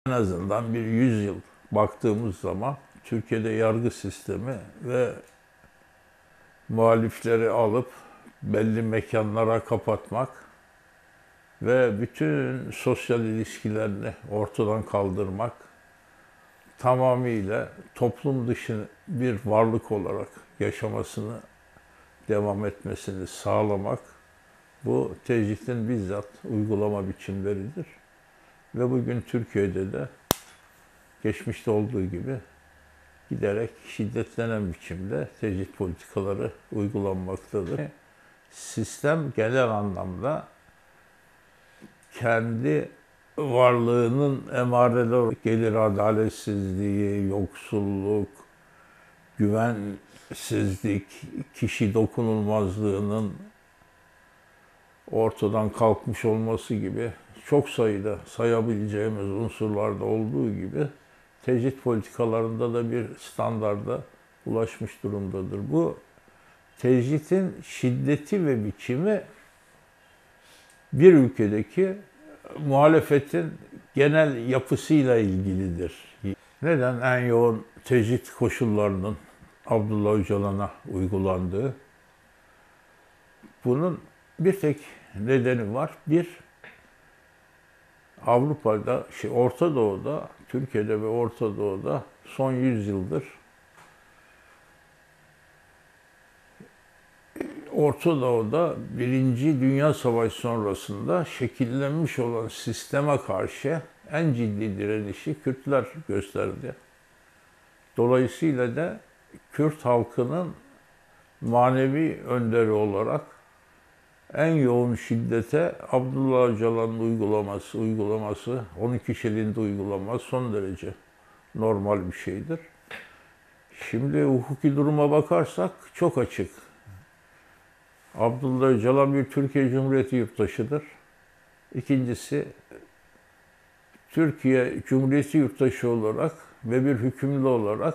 En azından bir 100 yıl baktığımız zaman Türkiye'de yargı sistemi ve muhalifleri alıp belli mekanlara kapatmak ve bütün sosyal ilişkilerini ortadan kaldırmak, tamamıyla toplum dışı bir varlık olarak yaşamasını devam etmesini sağlamak, bu tecridin bizzat uygulama biçimleridir. Ve bugün Türkiye'de de geçmişte olduğu gibi giderek şiddetlenen biçimde tecrid politikaları uygulanmaktadır. Sistem genel anlamda kendi varlığının emareleri, gelir adaletsizliği, yoksulluk, güvensizlik, kişi dokunulmazlığının ortadan kalkmış olması gibi çok sayıda sayabileceğimiz unsurlarda olduğu gibi tecrid politikalarında da bir standarda ulaşmış durumdadır. Bu tecridin şiddeti ve biçimi bir ülkedeki muhalefetin genel yapısıyla ilgilidir. Neden en yoğun tecrid koşullarının Abdullah Öcalan'a uygulandığı? Bunun bir tek nedeni var. Bir, Avrupa'da, Orta Doğu'da, Türkiye'de ve Orta Doğu'da son 100 yıldır Orta Doğu'da Birinci Dünya Savaşı sonrasında şekillenmiş olan sisteme karşı en ciddi direnişi Kürtler gösterdi. Dolayısıyla da Kürt halkının manevi önderi olarak en yoğun şiddete Abdullah Öcalan'ın uygulaması, 12 Şirin'de uygulaması son derece normal bir şeydir. Şimdi hukuki duruma bakarsak çok açık. Abdullah Öcalan bir Türkiye Cumhuriyeti yurttaşıdır. İkincisi, Türkiye Cumhuriyeti yurttaşı olarak ve bir hükümlü olarak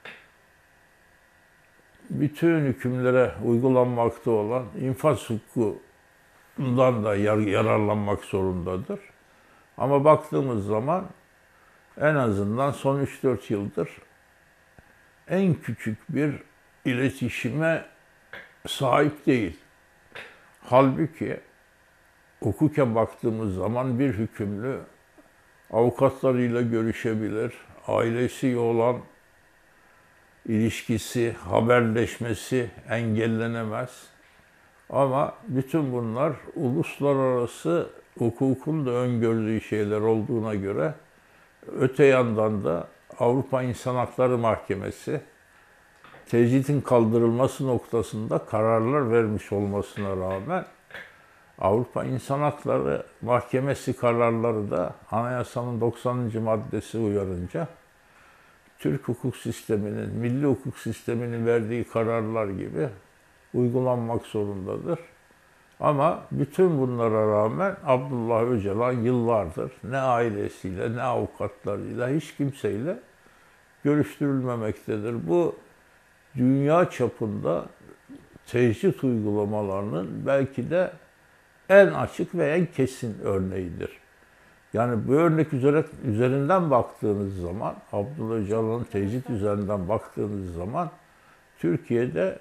bütün hükümlere uygulanmakta olan infaz hukukundan da yararlanmak zorundadır. Ama baktığımız zaman en azından son 3-4 yıldır en küçük bir iletişime sahip değil. Halbuki hukuken baktığımız zaman bir hükümlü avukatlarıyla görüşebilir, ailesiyle olan ilişkisi, haberleşmesi engellenemez. Ama bütün bunlar uluslararası hukukun da öngördüğü şeyler olduğuna göre öte yandan da Avrupa İnsan Hakları Mahkemesi tecridin kaldırılması noktasında kararlar vermiş olmasına rağmen Avrupa İnsan Hakları Mahkemesi kararları da Anayasanın 90. maddesi uyarınca Türk hukuk sisteminin, milli hukuk sisteminin verdiği kararlar gibi uygulanmak zorundadır. Ama bütün bunlara rağmen Abdullah Öcalan yıllardır ne ailesiyle ne avukatlarıyla hiç kimseyle görüştürülmemektedir. Bu dünya çapında tecrid uygulamalarının belki de en açık ve en kesin örneğidir. Yani bu örnek üzerinden baktığınız zaman, Abdullah Öcalan'ın tecrid üzerinden baktığınız zaman Türkiye'de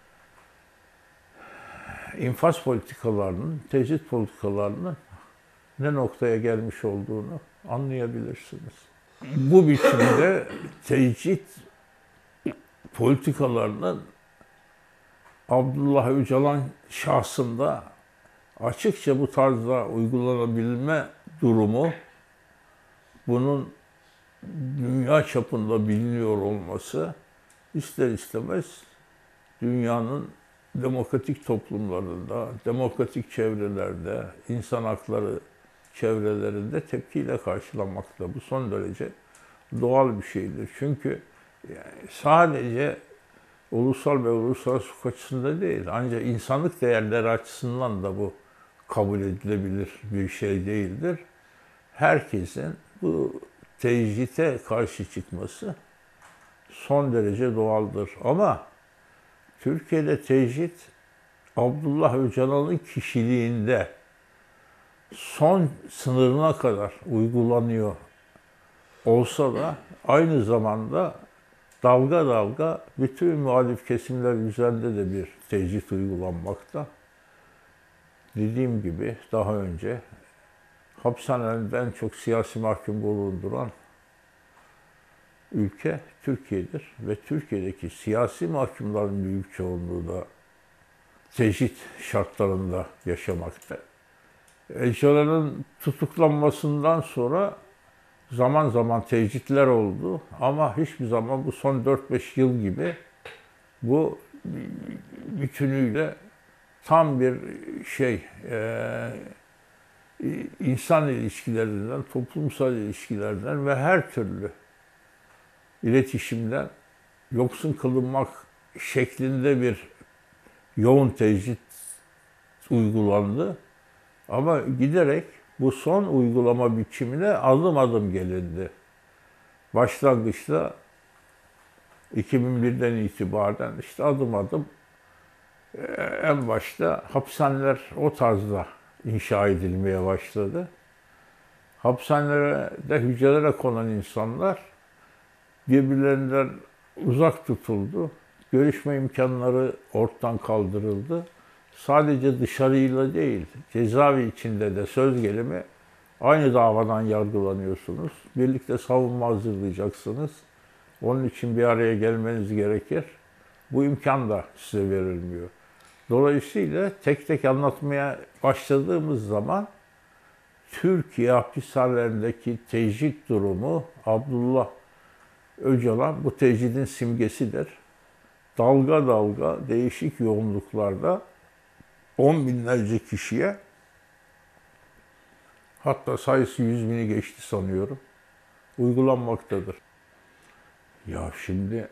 infaz politikalarının, tecrid politikalarının ne noktaya gelmiş olduğunu anlayabilirsiniz. Bu biçimde tecrid politikalarının Abdullah Öcalan şahsında açıkça bu tarzda uygulanabilme durumu, bunun dünya çapında biliniyor olması ister istemez dünyanın demokratik toplumlarında, demokratik çevrelerde, insan hakları çevrelerinde tepkiyle karşılanmakta. Bu son derece doğal bir şeydir. Çünkü sadece ulusal ve uluslararası hukuk açısından değil, ancak insanlık değerleri açısından da bu kabul edilebilir bir şey değildir. Herkesin bu tecride karşı çıkması son derece doğaldır. Ama Türkiye'de tecrid Abdullah Öcalan'ın kişiliğinde son sınırına kadar uygulanıyor olsa da aynı zamanda dalga dalga bütün muhalif kesimler üzerinde de bir tecrit uygulanmakta. Dediğim gibi daha önce hapishanelerde en çok siyasi mahkum bulunduran ülke Türkiye'dir ve Türkiye'deki siyasi mahkumların büyük çoğunluğu da tecrit şartlarında yaşamakta. Öcalan'ın tutuklanmasından sonra zaman zaman tecritler oldu ama hiçbir zaman bu son 4-5 yıl gibi bu bütünüyle tam bir insan ilişkilerinden, toplumsal ilişkilerden ve her türlü iletişimden yoksun kılınmak şeklinde bir yoğun tecrit uygulandı. Ama giderek bu son uygulama biçimine adım adım gelindi. Başlangıçta 2001'den itibaren işte adım adım en başta hapishaneler o tarzda inşa edilmeye başladı. Hapishanelere, hücrelere konan insanlar birbirlerinden uzak tutuldu. Görüşme imkanları ortadan kaldırıldı. Sadece dışarıyla değil, cezaevi içinde de söz gelimi aynı davadan yargılanıyorsunuz. Birlikte savunma hazırlayacaksınız. Onun için bir araya gelmeniz gerekir. Bu imkan da size verilmiyor. Dolayısıyla tek tek anlatmaya başladığımız zaman Türkiye hapishanelerindeki tecrit durumu Abdullah Öcalan bu tecridin simgesidir. Dalga dalga değişik yoğunluklarda 10 binlerce kişiye, hatta sayısı 100 bini geçti sanıyorum, uygulanmaktadır. Ya şimdi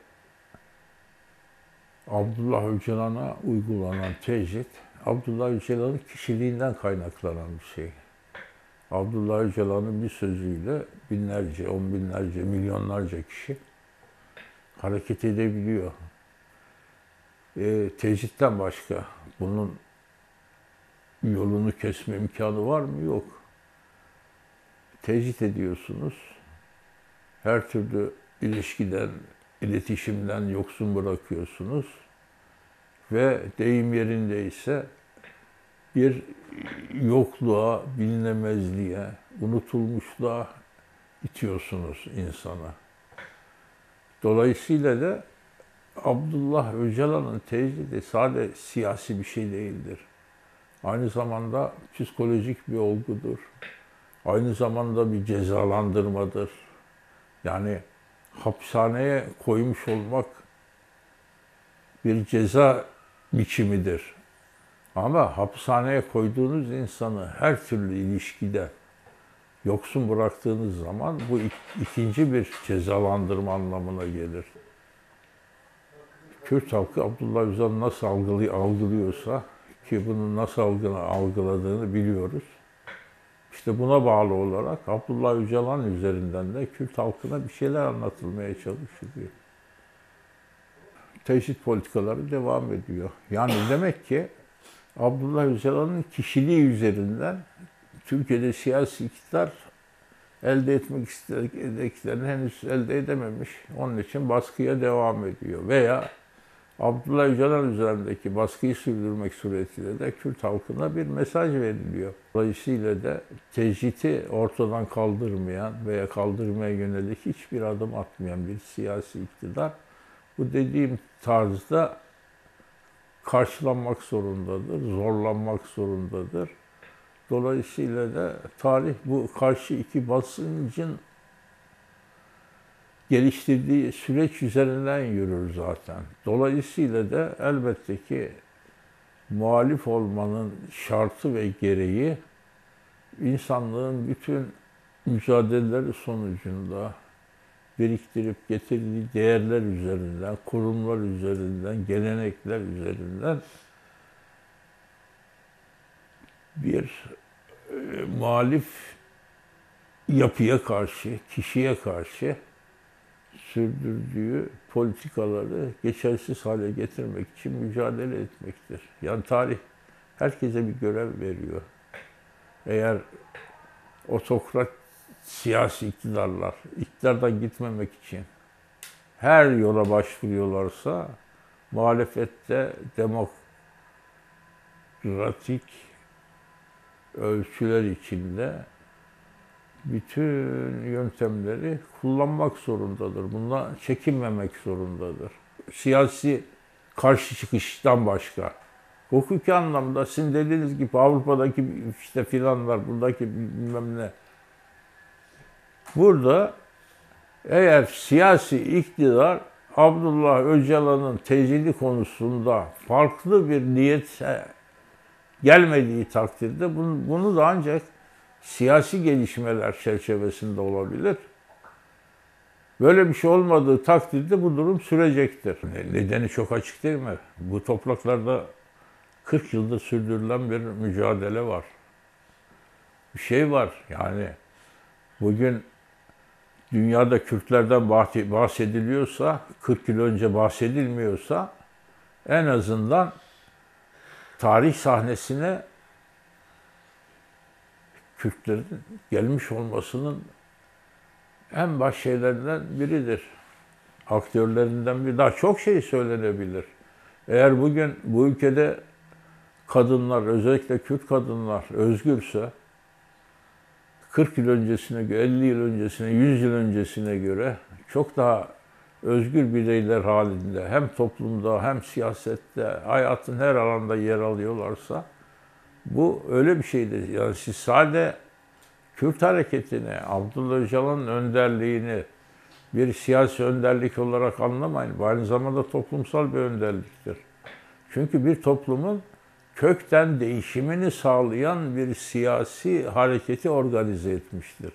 Abdullah Öcalan'a uygulanan tecrit, Abdullah Öcalan'ın kişiliğinden kaynaklanan bir şey. Abdullah Öcalan'ın bir sözüyle binlerce, on binlerce, milyonlarca kişi hareket edebiliyor. Tecritten başka bunun yolunu kesme imkanı var mı? Yok. Tecrit ediyorsunuz. Her türlü ilişkiden, iletişimden yoksun bırakıyorsunuz. Ve deyim yerindeyse bir yokluğa, bilinemezliğe, unutulmuşluğa itiyorsunuz insana. Dolayısıyla da Abdullah Öcalan'ın tecridi sadece siyasi bir şey değildir. Aynı zamanda psikolojik bir olgudur. Aynı zamanda bir cezalandırmadır. Yani hapishaneye koymuş olmak bir ceza biçimidir. Ama hapishaneye koyduğunuz insanı her türlü ilişkide yoksun bıraktığınız zaman bu ikinci bir cezalandırma anlamına gelir. Kürt halkı Abdullah Öcalan'ı nasıl algılıyorsa, ki bunun nasıl algıladığını biliyoruz. İşte buna bağlı olarak Abdullah Öcalan üzerinden de Kürt halkına bir şeyler anlatılmaya çalışılıyor. Tecrit politikaları devam ediyor. Yani demek ki Abdullah Öcalan'ın kişiliği üzerinden Türkiye'de siyasi iktidar elde etmek istediklerini henüz elde edememiş. Onun için baskıya devam ediyor. Veya Abdullah Öcalan üzerindeki baskıyı sürdürmek suretiyle de Kürt halkına bir mesaj veriliyor. Dolayısıyla da tecriti ortadan kaldırmayan veya kaldırmaya yönelik hiçbir adım atmayan bir siyasi iktidar bu dediğim tarzda karşılanmak zorundadır, zorlanmak zorundadır. Dolayısıyla da tarih bu karşı iki basıncın geliştirdiği süreç üzerinden yürür zaten. Dolayısıyla da elbette ki muhalif olmanın şartı ve gereği insanlığın bütün mücadeleleri sonucunda biriktirip getirdiği değerler üzerinden, kurumlar üzerinden, gelenekler üzerinden bir muhalif yapıya karşı, kişiye karşı sürdürdüğü politikaları geçersiz hale getirmek için mücadele etmektir. Yani tarih herkese bir görev veriyor. Eğer otokrat siyasi iktidarlar iktidardan gitmemek için her yola başvuruyorlarsa muhalefette demokratik ölçüler içinde bütün yöntemleri kullanmak zorundadır. Bundan çekinmemek zorundadır. Siyasi karşı çıkıştan başka. Hukuki anlamda sizin dediğiniz gibi Avrupa'daki işte filanlar, buradaki bilmem ne. Burada eğer siyasi iktidar Abdullah Öcalan'ın tecili konusunda farklı bir niyet gelmediği takdirde bunu da ancak siyasi gelişmeler çerçevesinde olabilir. Böyle bir şey olmadığı takdirde bu durum sürecektir. Nedeni çok açık değil mi? Bu topraklarda 40 yıldır sürdürülen bir mücadele var. Bir şey var yani bugün dünyada Kürtlerden bahsediliyorsa, 40 yıl önce bahsedilmiyorsa en azından tarih sahnesine Kürtlerin gelmiş olmasının en baş şeylerden biridir. Aktörlerinden biri. Daha çok şey söylenebilir. Eğer bugün bu ülkede kadınlar, özellikle Kürt kadınlar özgürse 40 yıl öncesine göre, 50 yıl öncesine, 100 yıl öncesine göre çok daha özgür bireyler halinde hem toplumda hem siyasette, hayatın her alanda yer alıyorlarsa bu öyle bir şeydir. Yani siz sadece Kürt hareketini, Abdullah Öcalan'ın önderliğini bir siyasi önderlik olarak anlamayın. Bu aynı zamanda toplumsal bir önderliktir. Çünkü bir toplumun kökten değişimini sağlayan bir siyasi hareketi organize etmiştir.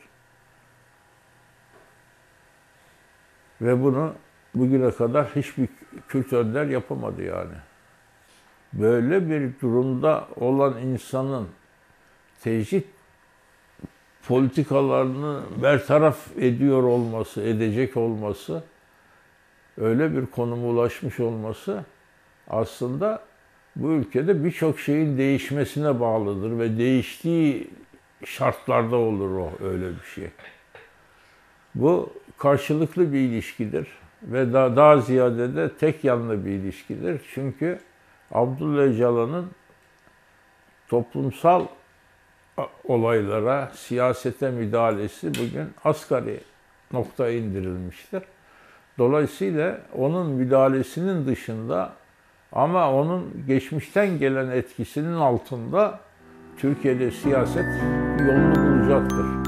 Ve bunu bugüne kadar hiçbir Kürt önder yapamadı yani. Böyle bir durumda olan insanın tecrit politikalarını bertaraf ediyor olması, edecek olması, öyle bir konuma ulaşmış olması aslında bu ülkede birçok şeyin değişmesine bağlıdır ve değiştiği şartlarda olur o öyle bir şey. Bu karşılıklı bir ilişkidir ve daha ziyade de tek yanlı bir ilişkidir. Çünkü Abdullah Öcalan'ın toplumsal olaylara, siyasete müdahalesi bugün asgari noktaya indirilmiştir. Dolayısıyla onun müdahalesinin dışında ama onun geçmişten gelen etkisinin altında Türkiye'de siyaset yolunu bulacaktır.